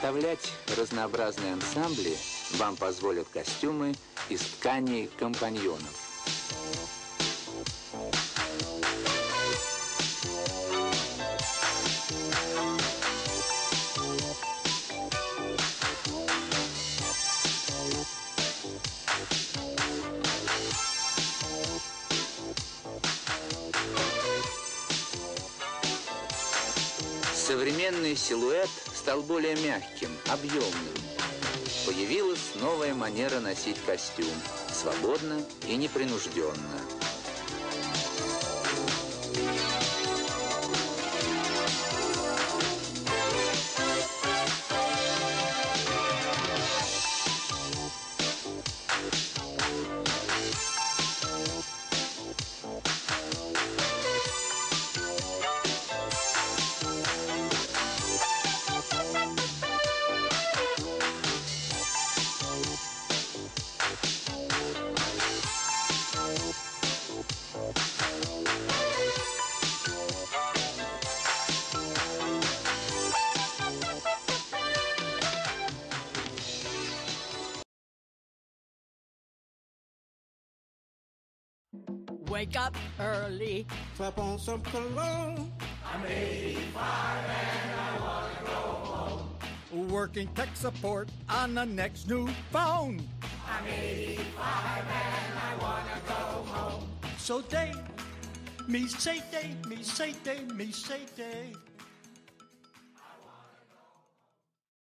Составлять разнообразные ансамбли вам позволят костюмы из тканей компаньонов. Современный силуэт стал более мягким, объемным. Появилась новая манера носить костюм, свободно и непринужденно. Wake up early, clap on some cologne. I'm 85 and I wanna go home. Working tech support on the next new phone. I'm 85 and I wanna go home. So day, me say day, me say day, me say day.